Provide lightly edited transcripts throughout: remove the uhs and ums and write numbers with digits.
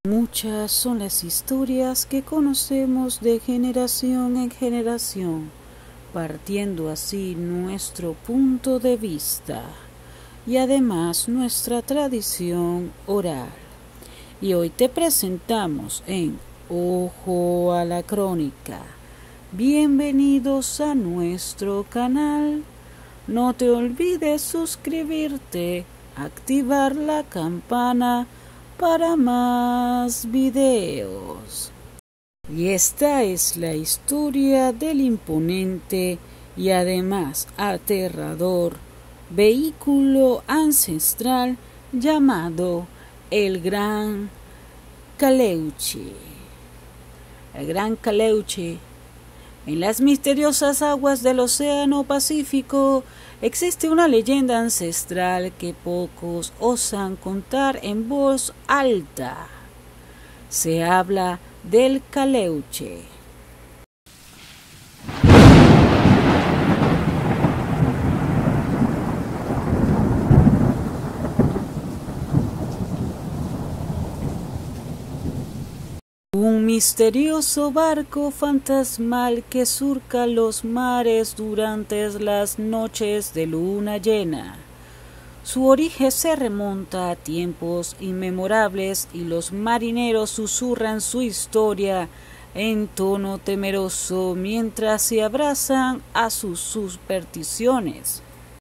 Muchas son las historias que conocemos de generación en generación, partiendo así nuestro punto de vista y además nuestra tradición oral. Y hoy te presentamos en Ojo a la Crónica. Bienvenidos a nuestro canal. No te olvides suscribirte, activar la campana para más videos. Y esta es la historia del imponente y además aterrador vehículo ancestral llamado el Gran Caleuche. El Gran Caleuche. En las misteriosas aguas del Océano Pacífico existe una leyenda ancestral que pocos osan contar en voz alta. Se habla del Caleuche. Un misterioso barco fantasmal que surca los mares durante las noches de luna llena. Su origen se remonta a tiempos inmemorables y los marineros susurran su historia en tono temeroso mientras se abrazan a sus supersticiones.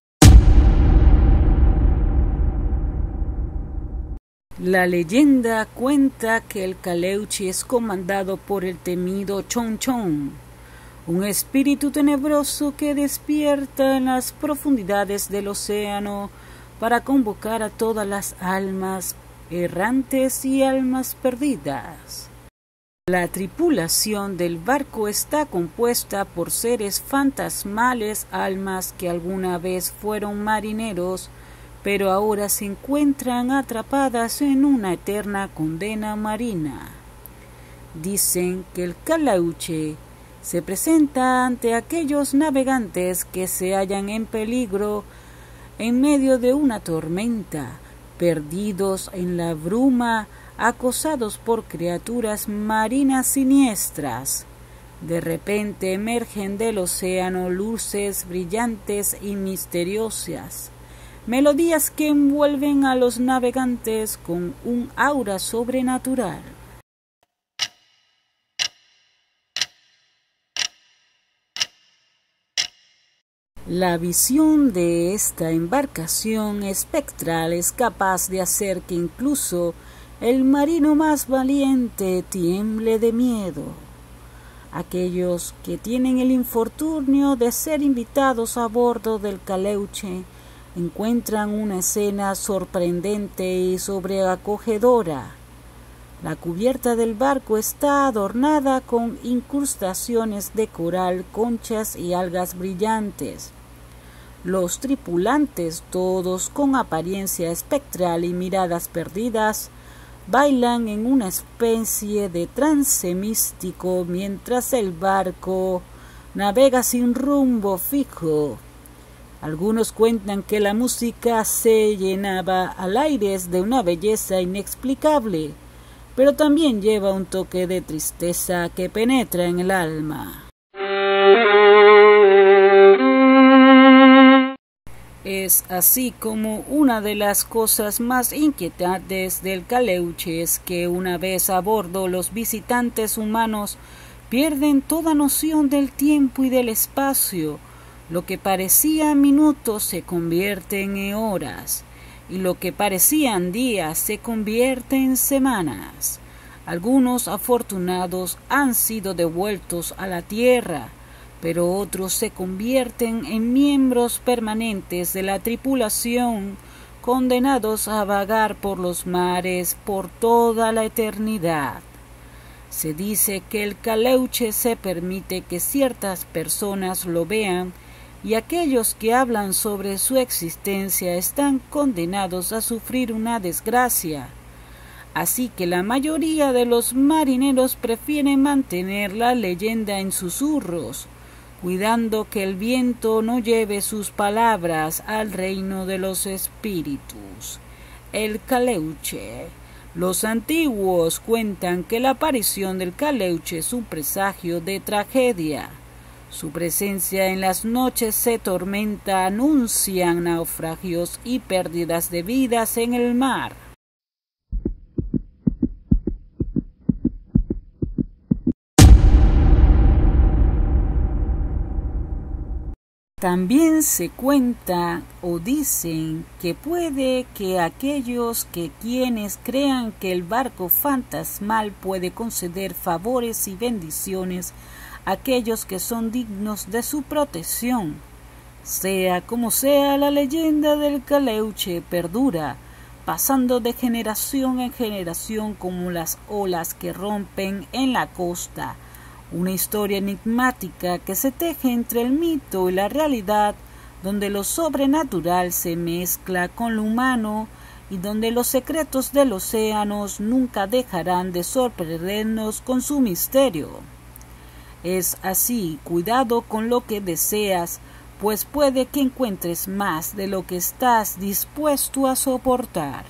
La leyenda cuenta que el Caleuche es comandado por el temido Chon Chon, un espíritu tenebroso que despierta en las profundidades del océano para convocar a todas las almas errantes y almas perdidas. La tripulación del barco está compuesta por seres fantasmales, almas que alguna vez fueron marineros, pero ahora se encuentran atrapadas en una eterna condena marina. Dicen que el Caleuche se presenta ante aquellos navegantes que se hallan en peligro en medio de una tormenta, perdidos en la bruma, acosados por criaturas marinas siniestras. De repente emergen del océano luces brillantes y misteriosas, melodías que envuelven a los navegantes con un aura sobrenatural. La visión de esta embarcación espectral es capaz de hacer que incluso el marino más valiente tiemble de miedo. Aquellos que tienen el infortunio de ser invitados a bordo del Caleuche encuentran una escena sorprendente y sobreacogedora. La cubierta del barco está adornada con incrustaciones de coral, conchas y algas brillantes. Los tripulantes, todos con apariencia espectral y miradas perdidas, bailan en una especie de trance místico mientras el barco navega sin rumbo fijo. Algunos cuentan que la música se llenaba al aire de una belleza inexplicable, pero también lleva un toque de tristeza que penetra en el alma. Es así como una de las cosas más inquietantes del Caleuche es que una vez a bordo los visitantes humanos pierden toda noción del tiempo y del espacio. Lo que parecían minutos se convierten en horas, y lo que parecían días se convierte en semanas. Algunos afortunados han sido devueltos a la tierra, pero otros se convierten en miembros permanentes de la tripulación, condenados a vagar por los mares por toda la eternidad. Se dice que el Caleuche se permite que ciertas personas lo vean, y aquellos que hablan sobre su existencia están condenados a sufrir una desgracia. Así que la mayoría de los marineros prefieren mantener la leyenda en susurros, cuidando que el viento no lleve sus palabras al reino de los espíritus. El Caleuche Los antiguos cuentan que la aparición del Caleuche es un presagio de tragedia. Su presencia en las noches de tormenta anuncian naufragios y pérdidas de vidas en el mar. También se cuenta o dicen que puede que aquellos quienes crean que el barco fantasmal puede conceder favores y bendiciones a aquellos que son dignos de su protección. Sea como sea, la leyenda del Caleuche perdura, pasando de generación en generación como las olas que rompen en la costa. Una historia enigmática que se teje entre el mito y la realidad, donde lo sobrenatural se mezcla con lo humano y donde los secretos del océano nunca dejarán de sorprendernos con su misterio. Es así, cuidado con lo que deseas, pues puede que encuentres más de lo que estás dispuesto a soportar.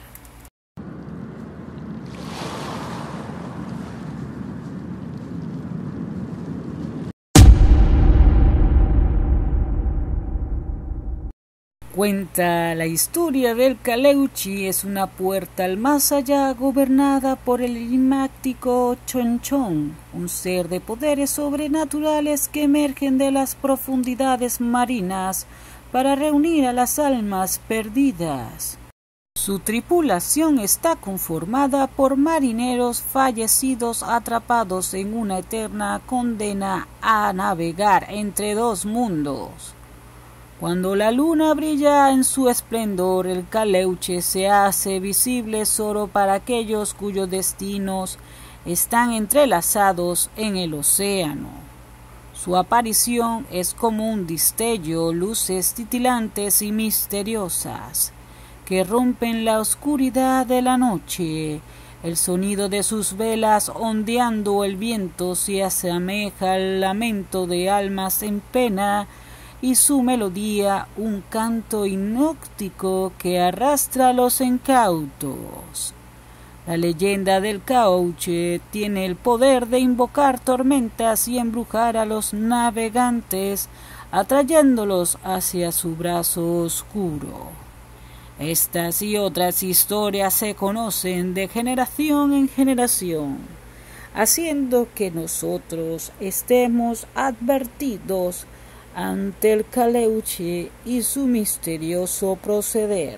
Cuenta la historia del Caleuche es una puerta al más allá gobernada por el enigmático Chonchón, un ser de poderes sobrenaturales que emergen de las profundidades marinas para reunir a las almas perdidas. Su tripulación está conformada por marineros fallecidos atrapados en una eterna condena a navegar entre dos mundos. Cuando la luna brilla en su esplendor, el Caleuche se hace visible solo para aquellos cuyos destinos están entrelazados en el océano. Su aparición es como un destello, luces titilantes y misteriosas, que rompen la oscuridad de la noche. El sonido de sus velas ondeando el viento se asemeja al lamento de almas en pena, y su melodía un canto hipnótico que arrastra a los incautos. La leyenda del Caleuche tiene el poder de invocar tormentas y embrujar a los navegantes, atrayéndolos hacia su brazo oscuro. Estas y otras historias se conocen de generación en generación, haciendo que nosotros estemos advertidos ante el Caleuche y su misterioso proceder.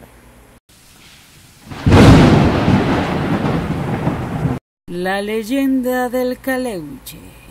La leyenda del Caleuche.